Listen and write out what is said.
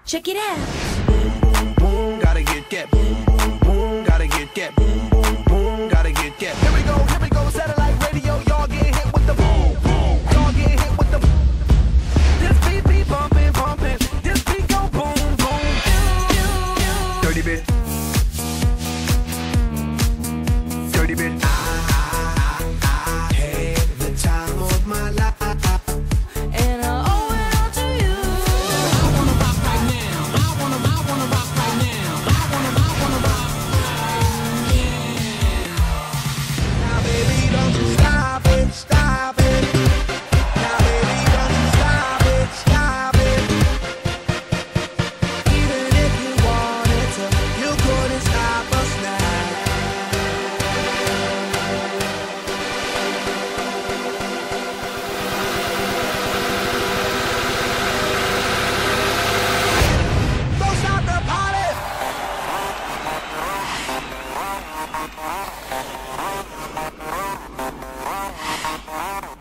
Check it out. Boom, boom, gotta get that. Boom, boom, boom, gotta get that. Boom, boom, boom, gotta get that. Here we go, satellite radio. Y'all get hit with the boom, boom. Y'all get hit with the. This beat be bumping, bumping. This beat go boom, boom. Dirty bit. Dirty bit. I had the time of my life. And I owe it all to you. I wanna rock right now. I wanna rock right now. I wanna rock. Yeah. Now baby, don't you stop it, stop it. Now baby, don't you stop it, stop it. Even if you wanted to, you couldn't stop us now. Don't stop the party.